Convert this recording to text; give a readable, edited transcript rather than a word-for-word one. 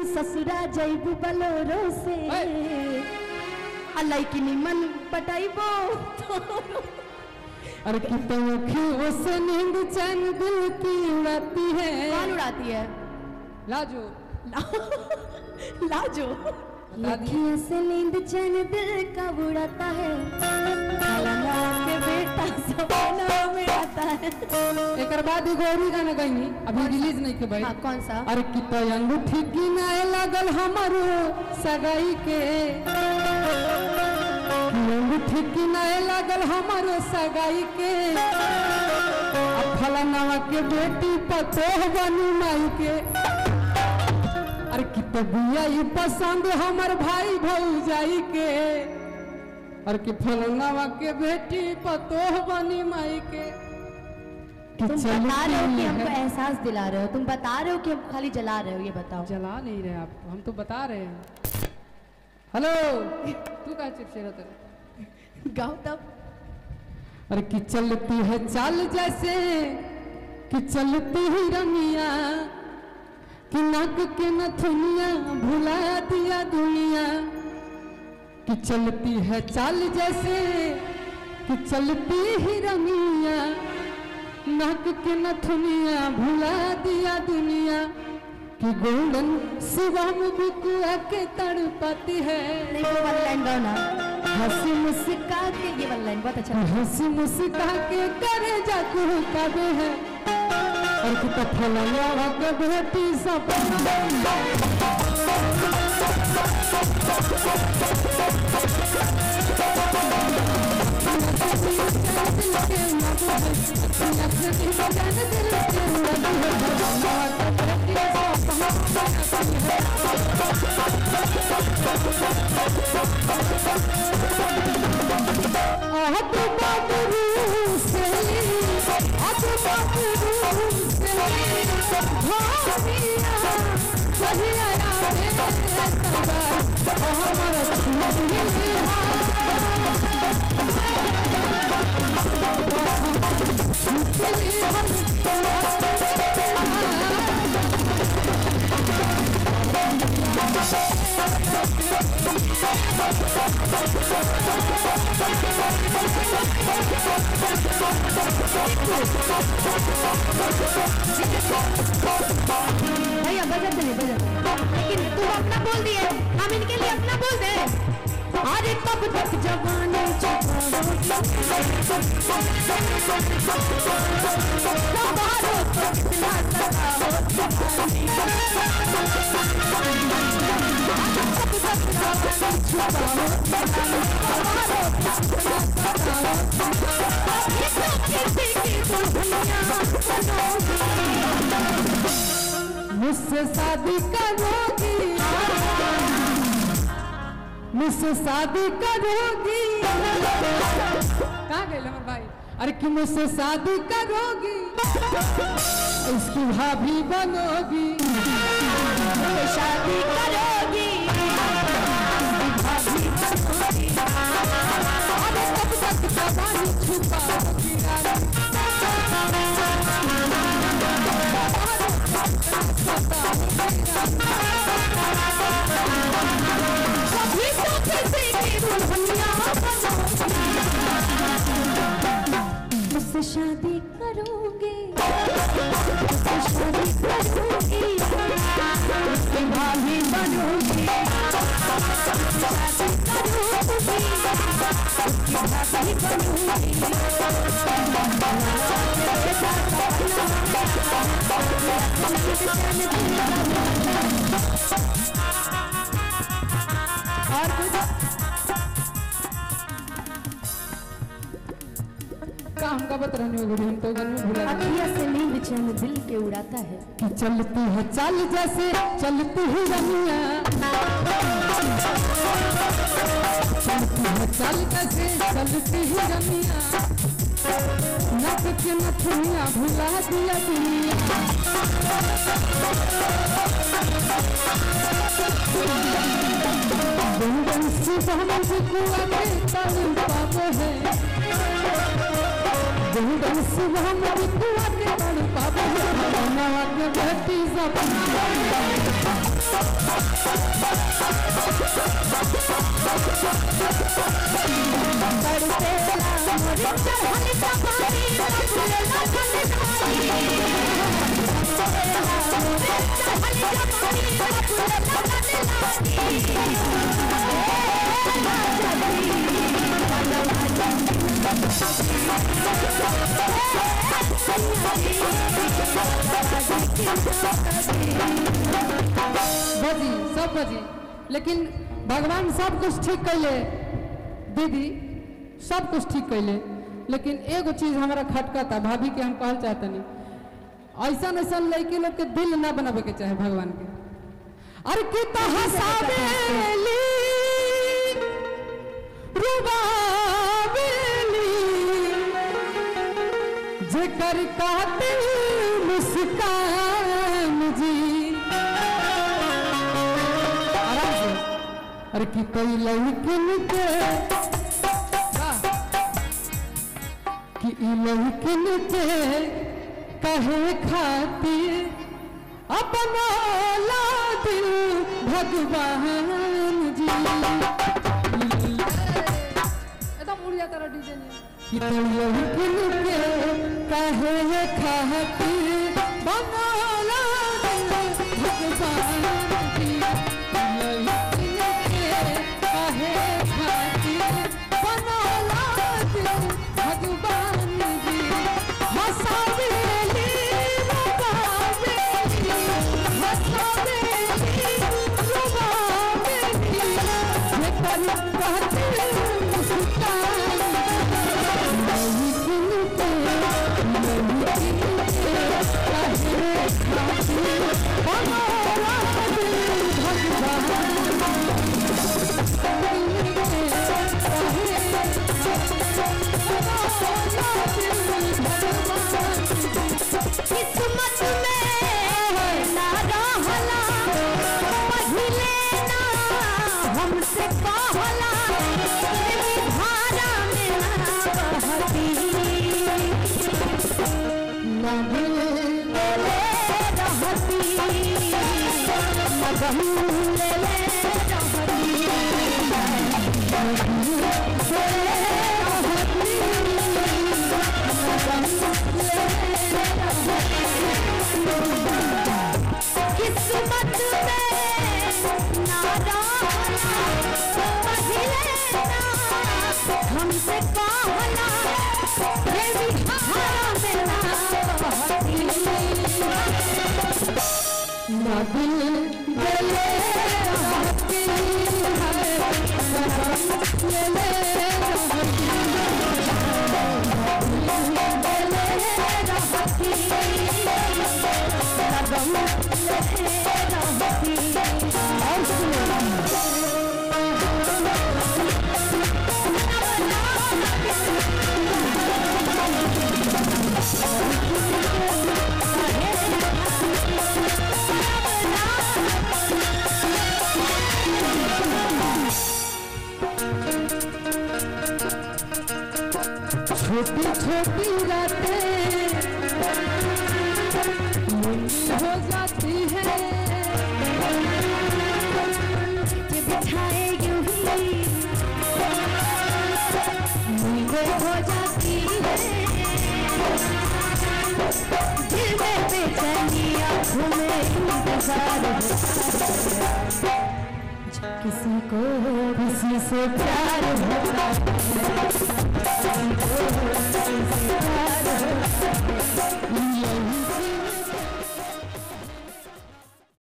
ससुरा जैबू बलोरो से अलाई की निमन पटाइबो अरे कितनों अखियों से नींद चैन दिल की उड़ाती है। कौन उड़ाती है? लाजो लाजो अखियों से नींद चैन दिल का उड़ाता है के बेटा सपना में आता है। एक बाद गौरी गाना गई अभी रिलीज नहीं के भाई। हाँ, कौन सा? अरे कितना अंगूठी गिनाए लगल हमारो सगाई के अंगूठी गिनाए लगल हमारो सगाई के फलाना के बेटी पतोह बनी माई के। अरे कितना बुआ पसंद हमार भाई भौजाई के और कि फलाना के बेटी पतोह बनी माई के। तुम बता रहे हो कि हमको एहसास दिला रहे हो? तुम बता रहे हो कि हम खाली जला रहे हो? ये बताओ। जला नहीं रहे आप, हम तो बता रहे हैं। हेलो तू क्या चिपसे रहता है? गाओ तब। अरे कि चलती है चाल जैसे कि चलती ही रमिया कि नाक के नथुनिया भुला दिया दुनिया। कि चलती है चाल जैसे कि चलती ही रमिया नाक के नथुनिया भुला दिया दुनिया। कि गोल्डन शिवम बुकुआ के तड़पती है। नहीं वो वाला लाइन गाओ ना। हंसी मुस्का के, ये वाला लाइन बहुत अच्छा। हंसी मुस्का के करे जाकू कबे है और कितना फलाना के बेटी सपना। भैया बजट नहीं बजट, लेकिन तुम अपना बोल दिए, हम इनके लिए अपना बोल दे। अरे कब तक जवानी मुझसे शादी करोगी, मुझसे शादी करोगी। कहाँ गए हमारे भाई? अरे कि मुझसे शादी करोगी इसकी भाभी बनोगी। शादी करोगी अरे कब तक जवानी छुपाओगी मुझसे शादी करोगे, मुझसे शादी करोगी, उसकी भाभी बनोगी। शादी करोगी, उसकी भाभी बनोगी। और कुछ काम का बत रहने वाली हम तो घर में भूला। अखिया से नींद चैन दिल के उड़ाता है। कि चलती है चाल जैसे चलती है रमिया, चलती है चाल जैसे चलती है रमिया नक के नथुनिया भुला दिया दुनिया। गुंजन से हम बुकुआ के तड़पाते हैं गोल्डन सुबह में कुआ के बड़ पावे नवा के बेटी सपना बजी सब बजी, लेकिन भगवान सब कुछ ठीक कैले दीदी, सब कुछ ठीक कैले, लेकिन एगो चीज हमारा खटका था भाभी के हम कहल चाहते नहीं, ऐसा ऐसा लड़की लोग के दिल ना बनावे के चाहे भगवान के। अरे कितना हंसावेली रुबावेली जेकर कातिल मुस्कान जी। आराम से। अरे कि कोई लड़किन के कि लड़किन के कहे खातिर अपना ला दिल भगवान जी। एकदम उड़ जाता रहा डीजे ने कि तो लड़किन के कहे खातिर अपना ला दिल भगवान जी। लड़किन के कहे खातिर अपना ला दिल भगवान जी। हंसावेली रुबावेली हंसावेली रुबावेली जेकर कातिल मुस्कान लड़किन के कहे खातिर हमारा दिल भगवान किस्मत में ना रहला पहिले ना हमसे कहला धारा में ना बहती ना भूले रहती ना भूले किस्मत में ना रहला पहिले ना हमसे कहला देवी धारा में ना बहती ना दिल गले रहती है ले छोटी छोटी रातें मुंडी हो जाती है कि बिछाए यूं ही नींदें हो जाती है दिल में बेचैनी आँखों में इंतजार होता है किसी को किसी से प्यार होता है